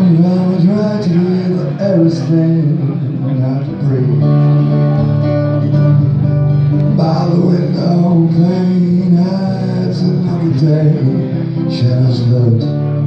I tried to give everything not to breathe. By the window pane, it's another day. Shadows float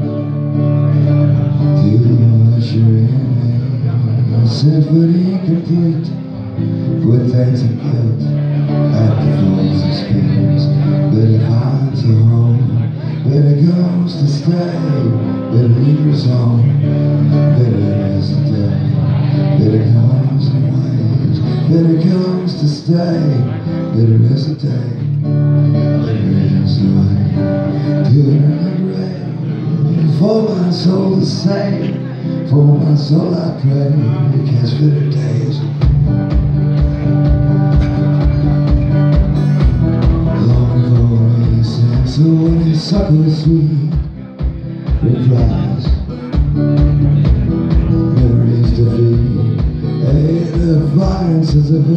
to usher in a symphony complete with thanks and guilt at the falls of screams. But it finds a home, but it goes to stay, but it lingers on, but it is a day, but it comes in waves, but it comes to stay, but it is a day, but it is a way to another grave. For my soul to say, for my soul I pray, catch bitter days. So when you suckle sweet replies, memories defeat, and the violence is a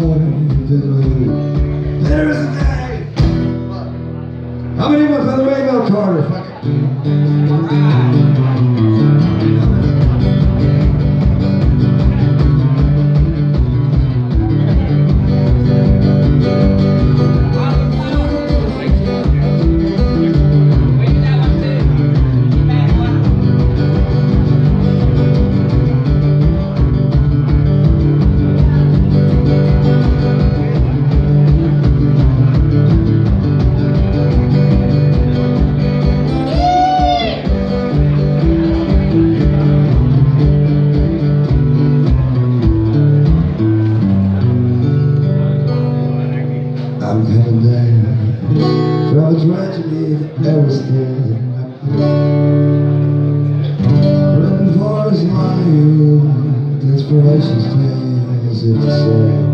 void. There is a day. How many of us on the radio, Carter? Fuck it. I'm coming down from a tragedy that everything written for us my youth, inspiration's tales, it's the same.